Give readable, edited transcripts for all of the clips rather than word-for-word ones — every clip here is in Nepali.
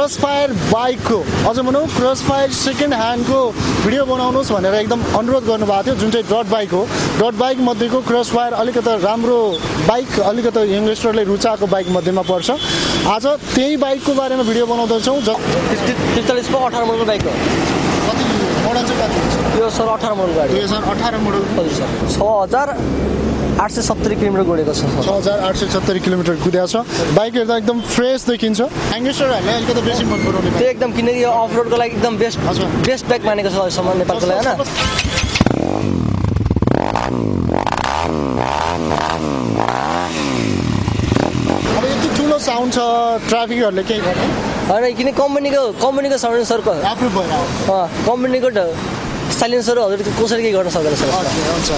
क्रसफायर बाइकको अझ भनौँ क्रसफायर सेकेन्ड ह्यान्डको भिडियो बनाउनुहोस् भनेर एकदम अनुरोध गर्नुभएको थियो, जुन चाहिँ डट बाइक हो। डट बाइक मध्येको क्रसफायर अलिकति राम्रो बाइक, अलिकति यङ्गस्टरले रुचाएको बाइक मध्येमा पर्छ। आज त्यही बाइकको बारेमा भिडियो बनाउँदैछौँ। 18 मोडलको बाइक हो। कति मोडल चाहिँ कति हुन्छ यो सर? 18 मोडल गाडी, 2018 मोडल। हजुर सर। 6870 किलोमिटर गुडेको छ। 6870 किलोमिटर कुदेको छ। बाइक हेर्दा एकदम फ्रेस देखिन्छ। यङ्गस्टरहरूले अलिकति बेसी मन पराउने त्यो एकदम, किनकि यो अफ रोडको लागि एकदम बेस्ट बाइक मानेको छ अहिलेसम्म नेपालको लागि, होइन? अब यति ठुलो साउन्ड छ, ट्राफिकहरूले केही गर्ने होइन, किन कम्पनीको साइलेन्सरको आफ्नो भएर कम्पनीको साइलेन्सर हजुर कसरी केही गर्न सक्दैन सर। हुन्छ।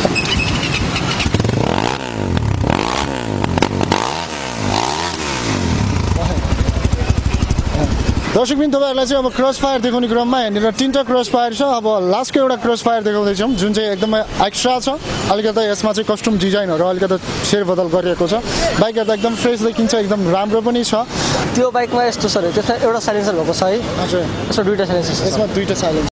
दर्शकबिन तपाईँहरूलाई चाहिँ अब क्रसफायर देखाउने क्रममा यहाँनिर 3टा क्रसफायर छ। अब लास्टको एउटा क्रसफायर देखाउँदैछौँ, जुन चाहिँ एकदमै एक्स्ट्रा छ। अलिकति यसमा चाहिँ कस्टम डिजाइनहरू अलिकति फेरबदल गरिएको छ। बाइक हेर्दा एकदम फ्रेस देखिन्छ, एकदम राम्रो पनि छ। त्यो बाइकमा यस्तो सर, त्यसमा एउटा साइलेन्सर भएको छ है? हजुर, यसमा दुईवटा साइलेन्सर छ। यसमा 2टा साइलेन्सर।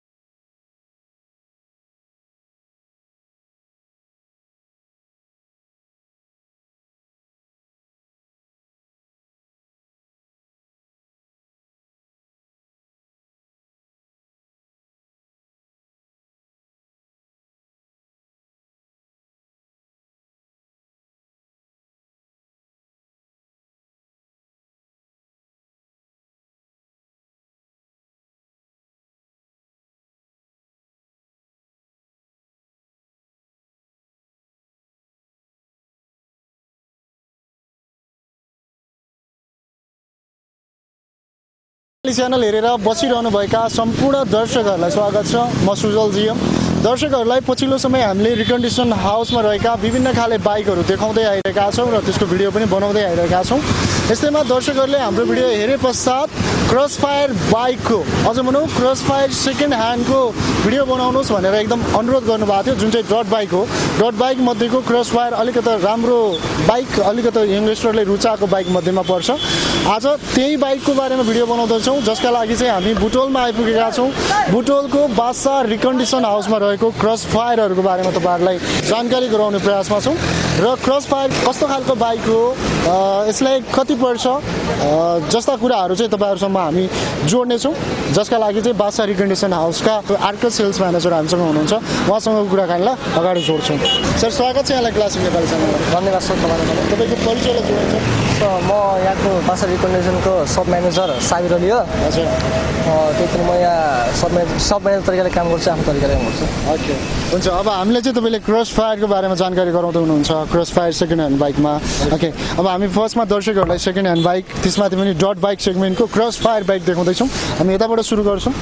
च्यानल हेरेर बसिरहनुभएका सम्पूर्ण दर्शकहरूलाई स्वागत छ। म सुजल जिएम। दर्शकहरूलाई पछिल्लो समय हामीले रिकन्डिसन हाउसमा रहेका विभिन्न खाले बाइकहरू देखाउँदै आइरहेका छौँ र त्यसको भिडियो पनि बनाउँदै आइरहेका छौँ। यस्तैमा दर्शकहरूले हाम्रो भिडियो हेरे पश्चात क्रसफायर बाइकको अझ भनौँ क्रसफायर सेकेन्ड ह्यान्डको भिडियो बनाउनुहोस् भनेर एकदम अनुरोध गर्नुभएको थियो, जुन चाहिँ डट बाइक हो। डट बाइक मध्येको क्रसफायर अलिकति राम्रो बाइक, अलिकति यङ्गस्टरले रुचाएको बाइक मध्येमा पर्छ। आज त्यही बाइकको बारेमा भिडियो बनाउँदैछौँ, जसका लागि चाहिँ हामी बुटोलमा आइपुगेका छौँ। बुटोलको बादशाह रिकन्डिसन हाउसमा रहेको क्रसफायरहरूको बारेमा तपाईँहरूलाई जानकारी गराउने प्रयासमा छौँ। र क्रसफायर कस्तो खालको बाइक हो, यसलाई कति पर्छ जस्ता कुराहरू चाहिँ तपाईँहरूसम्म हामी जोड्नेछौँ, जसका लागि चाहिँ बादशाह रिकन्डिसन हाउसका आर्क सेल्स म्यानेजर हामीसँग हुनुहुन्छ। उहाँसँग कुराकानीलाई अगाडि जोड्छौँ। सर, स्वागत छ यहाँलाई क्लासिक नेपाली च्यानलमा। धन्यवाद सर तपाईँलाई। तपाईँको परिचयलाई जोडिन्छ? म यहाँको बादशाह रिकन्डिसनको सब म्यानेजर साबिर अली हो। हजुर। त्यही पनि म यहाँ सब म्यानेजर तरिकाले काम गर्छु, आफ्नो तरिकाले काम गर्छु। ओके, हुन्छ। अब हामीले चाहिँ तपाईँले क्रसफायरको बारेमा जानकारी गराउँदै हुनुहुन्छ, क्रसफायर सेकेन्ड ह्यान्ड बाइकमा। ओके, अब हामी फर्स्टमा दर्शकहरूलाई सेकेन्ड ह्यान्ड बाइक, त्यसमाथि पनि डट बाइक सेगमेन्टको क्रसफायर बाइक देखाउँदैछौँ। हामी यताबाट सुरु गर्छौँ।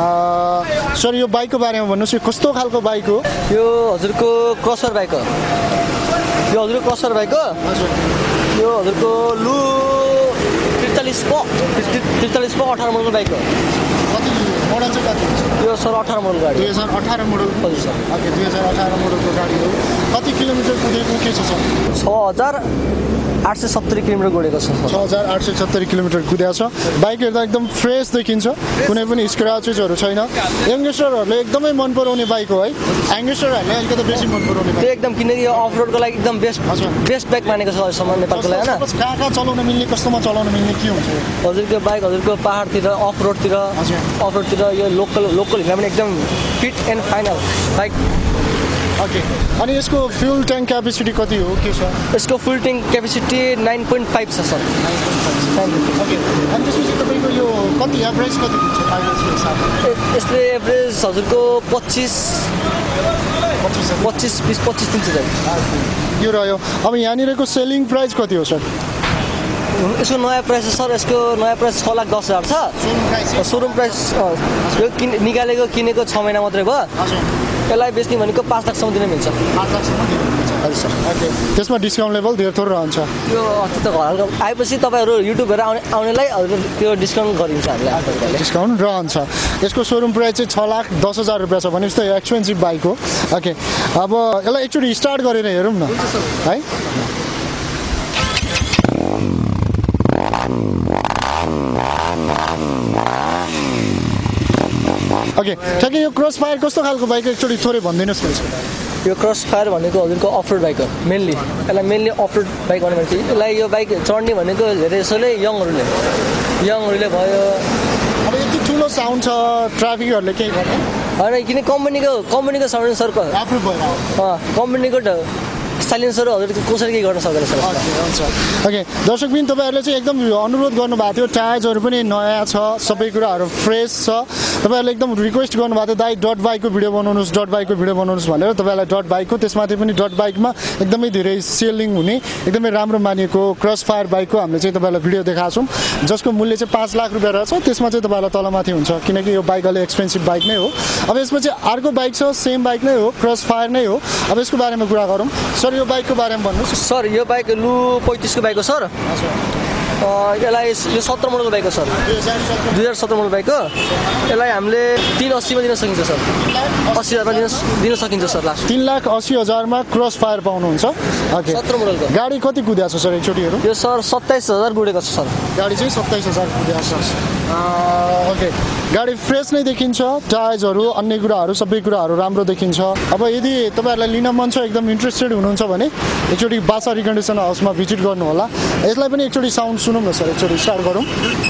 सर, यो बाइकको बारेमा भन्नुहोस्, यो कस्तो खालको बाइक हो? यो हजुरको क्रसर बाइक हो। यो हजुरको क्रसर बाइक हो। हजुर। यो हजुरको लु 43 18 मोडलको बाइक हो। कति मोडल चाहिँ कति हुन्छ? यो सर 18 मोडल गाडी, 2018 मोडल। हजुर सर। ओके, 2018 मोडलको गाडी हो। कति किलोमिटर कुदेको के छ सर? 6870 किलोमिटर गुडेको छ। 6870 किलोमिटर कुदेको छ। बाइक हेर्दा एकदम फ्रेस देखिन्छ, कुनै पनि स्क्रचेसहरू छैन। यङ्गस्टरहरूले एकदमै मन पराउने बाइक हो है? यङ्गस्टरहरूले अलिकति बेसी मन पराउने त्यो एकदम, किनकि यो अफ रोडको लागि एकदम बेस्ट बाइक मानेको छ अहिलेसम्म नेपालको लागि, होइन? कहाँ चलाउन मिल्ने, कस्तोमा चलाउन मिल्ने के हुन्छ? हजुरको बाइक हजुरको पाहाडतिर, अफ रोडतिर यो लोकल हिँड्दा पनि एकदम fit and final bike. Okay, अनि यसको फ्युल ट्याङ्क क्यापेसिटी कति हो, के छ? यसको फुल ट्याङ्क क्यापेसिटी 9.5 छ सर। 9.5। ओके, अनि त्यसपछि तपाईँको यो कति एभरेज कति हुन्छ माइलेजको हिसाबले? यसले एभरेज हजुरको 25 दिन्छ सर। यो रह्यो। अब यहाँनिरको सेलिङ प्राइस कति हो सर? यसको नयाँ प्राइस सर, यसको नयाँ प्राइस 6,10,000 छ। सोरुम प्राइस यो निकालेको किनेको 6 महिना मात्रै भयो। यसलाई बेच्ने भनेको 5 लाखसम्म दिन मिल्छ। 5 लाखसम्म दिन मिल्छ। हजुर सर। ओके, त्यसमा डिस्काउन्ट लेभल धेर थोर रहन्छ। त्यो अस्ति त घरको आएपछि तपाईँहरू युट्युब हेरेर आउनेलाई त्यो डिस्काउन्ट गरिन्छ हामीले। डिस्काउन्ट रहन्छ। यसको सोरुम प्राइस चाहिँ 6,10,000 रुपियाँ छ। भनेपछि त एक्सपेन्सिभ बाइक हो। ओके, अब यसलाई एकचोटि स्टार्ट गरेर हेरौँ न है। ओके ठ्याक्कै यो क्रस फायर कस्तो खालको बाइक एकचोटि थोरै भनिदिनुहोस् न यसको यो क्रस फायर भनेको हजुरको अफ रोड बाइक हो मेनली यसलाई मेनली अफ रोड बाइक भन्ने मान्छे यसलाई यो बाइक चढ्ने भनेको धेरै जसोले यङहरूले भयो अब यति ठुलो साउन्ड छ ट्राफिकहरूले केही गर्दैन होइन किन कम्पनीको साइलेन्सरको आफ्नो भएर कम्पनीको साइलेन्सर हजुरले कसरी केही गर्न सक्दैन सर हुन्छ ओके दर्शकबिन तपाईँहरूले चाहिँ एकदम अनुरोध गर्नुभएको थियो टायर्सहरू पनि नयाँ छ सबै कुराहरू फ्रेस छ तपाईँहरूले एकदम रिक्वेस्ट गर्नुभएको थियो दाइ डट बाइकको भिडियो बनाउनुहोस् भनेर तपाईँहरूलाई डट बाइकको त्यसमाथि पनि डट बाइकमा एकदमै धेरै सेलिङ हुने एकदमै राम्रो मानिएको क्रस फायर बाइकको हामीले चाहिँ तपाईँलाई भिडियो देखाएको छौँ जसको मूल्य चाहिँ 5 लाख रुपियाँ रहेछ त्यसमा चाहिँ तपाईँलाई तलमाथि हुन्छ किनकि यो बाइक अलिक एक्सपेन्सिभ बाइक नै हो अब यसमा चाहिँ अर्को बाइक छ सेम बाइक नै हो क्रस फायर नै हो अब यसको बारेमा कुरा गरौँ सर यो बाइकको बारेमा भन्नुहोस् सर यो बाइक लु 35 को बाइक हो सर यसलाई यो 17 मोडलको बाइक हो सर 2017 मोडल बाइक हो यसलाई हामीले 380 मा दिन सकिन्छ सर 80,000 मा दिन सकिन्छ सर लास्ट 3,80,000 मा क्रस फायर पाउनुहुन्छ ओके 17 मोडलको गाडी कति कुद्या छ सर एकचोटिहरु यो सर 27,000 गुडेको छ सर गाडी चाहिँ 27,000 कुद्या छ ओके गाडी फ्रेस नै देखिन्छ टायर्सहरू अन्य कुराहरू सबै कुराहरू राम्रो देखिन्छ अब यदि तपाईहरुलाई लिन मन छ एकदम इन्ट्रेस्टेड हुनुहुन्छ भने एकचोटि बासा रिकन्डिसन हाउसमा भिजिट गर्नु होला यसलाई पनि एकचोटि साउन्ड सुनौँ न सर एकचोटि स्टार्ट गरौँ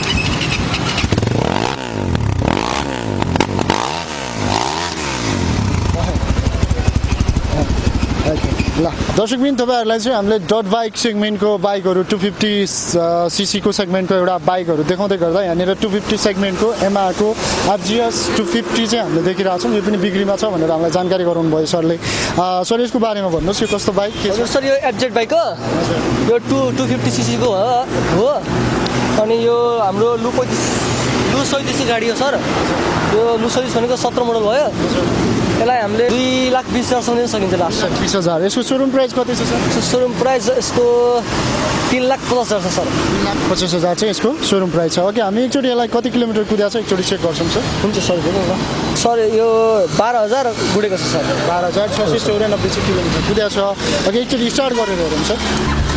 ल दर्शकबिन तपाईहरुलाई चाहिँ हामीले डट बाइक सेगमेन्टको बाइकहरू 250 सीसीको सेगमेन्टको एउटा बाइकहरू देखाउँदै गर्दा यहाँनिर 250 सेगमेन्टको एमआरको आरजीएस 250 चाहिँ हामीले देखिरहेछौँ यो पनि बिक्रीमा छ भनेर हामीलाई जानकारी गराउनु भयो सरले सर यसको बारेमा भन्नुहोस् यो कस्तो बाइक के सर यो एफजेड बाइक हो यो 250 सीसीको हो अनि यो हाम्रो लु 37 गाडी हो सर यो लु 37 भनेको 17 मोडल भयो यसलाई हामीले 2,20,000 दिन सकिन्छ लास्ट 20,000 यसको सोरुम प्राइस कति छ सर सोरुम प्राइस यसको 3,50,000 छ सर 3,50,000 चाहिँ यसको सोरुम प्राइस छ ओके हामी एकचोटि यसलाई कति किलोमिटर कुद्या छ एकचोटि चेक गर्छौँ सर हुन्छ सर हेर्नु न सर यो 12,000 गुडेको छ सर 12,694 किलोमिटर कुद्या छ ओके एकचोटि स्टार्ट गरेर हेरौँ सर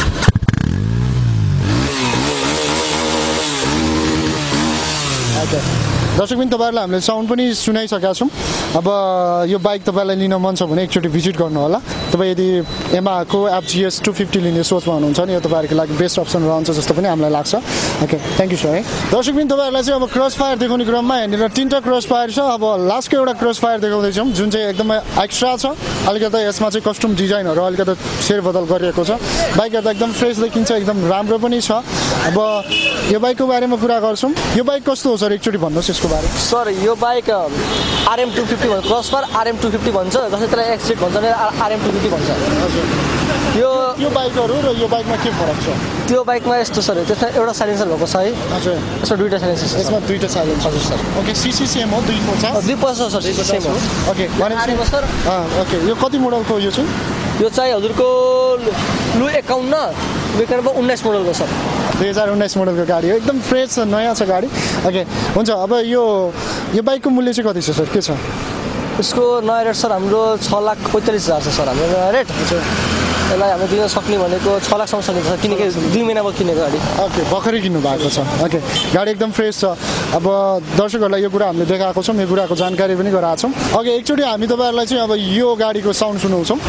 ओके दर्शकबिन तपाईहरुलाई हामीले साउन्ड पनि सुनाइसकेका छौँ अब यो बाइक तपाईलाई लिन मन छ भने एकचोटि भिजिट गर्नु होला तपाईँ यदि एमाको एफजीएस 250 लिने सोचमा हुनुहुन्छ भने यो तपाईहरुको लागि बेस्ट अप्सन रहन्छ जस्तो पनि हामीलाई लाग्छ ओके थ्याङ्क यू सर है दर्शकबिन तपाईहरुलाई चाहिँ अब क्रस फायर देखाउने क्रममा यहाँनिर 3टा क्रस फायर छ अब लास्टको एउटा क्रस फायर देखाउँदैछौँ जुन चाहिँ एकदमै एक्स्ट्रा छ अलिकति यसमा चाहिँ कस्टम डिजाइनहरू अलिकति फेरबदल गरिएको छ बाइक हेर्दा एकदम फ्रेस देखिन्छ एकदम राम्रो पनि छ अब यो बाइकको बारेमा कुरा गर्छौँ यो बाइक कस्तो हो सर एकचोटि भन्नुहोस् यसको बारे सर यो बाइक RM 250 भन्छ क्रस फायर RM 250 भन्छ जस्तै त्यसलाई एक्सिड भन्छ भने RM 250 भन्छ यो बाइकहरू र यो बाइकमा के फरक छ त्यो बाइकमा यस्तो सर त्यसमा एउटा साइलेन्सर भएको छ है हजुर यसमा दुईटा साइलेन्सर छ यसमा दुईटा साइलेन्सर हजुर सर ओके सीसी सेम हो 250 सर सेम हो ओके भनेपछि सर ओके यो कति मोडलको यो चाहिँ यो चाहिँ हजुरको लु 19 मोडलको सर 2019 मोडलको गाडी हो एकदम फ्रेस छ नयाँ छ गाडी ओके हुन्छ अब यो बाइकको मूल्य चाहिँ कति छ सर के छ यसको नयाँ रेट सर हाम्रो 6,45,000 छ सर हाम्रो नयाँ रेट यसलाई हामीले दिन सक्ने भनेको 6 लाखसम्म सकिन्छ किनकि 2 महिना भयो किनेको गाडी ओके भर्खरै किन्नु भएको छ ओके गाडी एकदम फ्रेस छ अब दर्शकहरूलाई यो कुरा हामीले देखाएको छौँ यो कुराको जानकारी पनि गराएको छौँ ओके एकचोटि हामी तपाईँहरूलाई चाहिँ अब यो गाडीको साउन्ड सुनाउँछौँ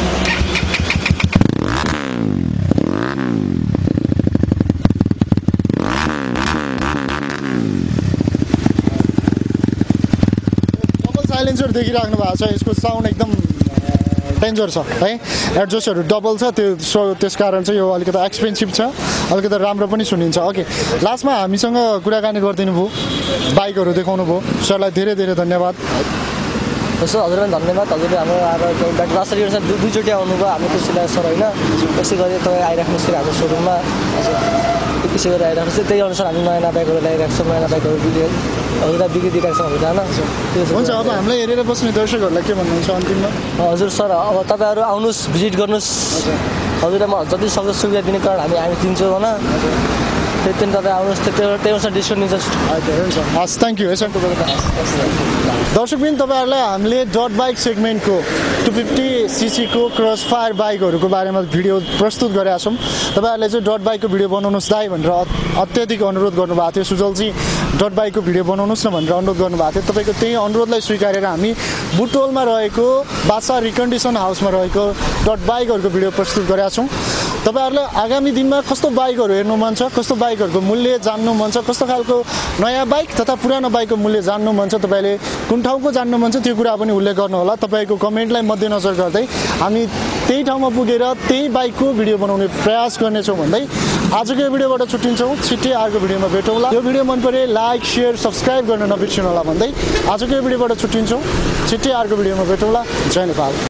साइलेन्सर देखिराख्नु भएको छ यसको साउन्ड एकदम डेन्जर छ है एडजस्टहरू डबल छ त्यस कारण चाहिँ यो अलिकति एक्सपेन्सिभ छ अलिकति राम्रो पनि सुनिन्छ ओके लास्टमा हामीसँग कुराकानी गरिदिनु भयो बाइकहरू देखाउनु भयो सरलाई धेरै धेरै धन्यवाद सर हजुरलाई पनि धन्यवाद हजुरले हाम्रो आएर बाइक रासरी दुईचोटि आउनुभयो हामी त्यसैलाई सर होइन त्यसै गरी तपाईँ आइराख्नुहोस् कि हाम्रो सोरुममा त्यसै गरी आइराख्नुहोस् त्यही अनुसार हामी नयाँ बाइकहरू ल्याइरहेको छौँ नयाँ बाइकहरू हजुरलाई बिक्री दिइरहेको छौँ हजुर हुन्छ अब हामीलाई हेरेर बस्ने दर्शकहरूलाई के भन्नुहुन्छ अन्तिममा हजुर सर अब तपाईँहरू आउनुहोस् भिजिट गर्नुहोस् हजुरलाई म जति सक्दो सुविधा दिने कारण हामी दिन्छौँ होइन त्यति नै तपाईँ आउनुहोस् त्यही अनुसार डिस्काउन्ट दिन्छ हुन्छ हस् थ्याङ्क यू यसो दर्शकबिन तपाईँहरूलाई हामीले डट बाइक सेगमेन्टको 250 सीसीको क्रस फायर बाइकहरूको बारेमा भिडियो प्रस्तुत गरेका छौँ तपाईँहरूले चाहिँ डट बाइकको भिडियो बनाउनुहोस् दाइ भनेर अत्याधिक अनुरोध गर्नुभएको थियो सुजलजी डट बाइकको भिडियो बनाउनुहोस् न भनेर अनुरोध गर्नुभएको थियो तपाईँको त्यही अनुरोधलाई स्वीकारेर हामी बुटोलमा रहेको बासा रिकन्डिसन हाउसमा रहेको डट बाइकहरूको भिडियो प्रस्तुत गरेका छौँ तपाईँहरूलाई आगामी दिनमा कस्तो बाइकहरू हेर्नु मन छ कस्तो बाइकहरूको मूल्य जान्नु मन छ कस्तो खालको नयाँ बाइक तथा पुरानो बाइकको मूल्य जान्नु मन छ तपाईँले कुन ठाउँको जान्नु मन छ त्यो कुरा पनि उल्लेख गर्नुहोला तपाईँको कमेन्टलाई मध्यनजर गर्दै हामी त्यही ठाउँमा पुगेर त्यही बाइकको भिडियो बनाउने प्रयास गर्नेछौँ भन्दै आजको यो भिडियोबाट छुट्टिन्छौँ छिट्टै अर्को भिडियोमा भेटौँला यो भिडियो मन परे लाइक सेयर सब्सक्राइब गर्न नबिर्सिनु होला भन्दै आजको यो भिडियोबाट छुट्टिन्छौँ छिट्टै अर्को भिडियोमा भेटौँला जय नेपाल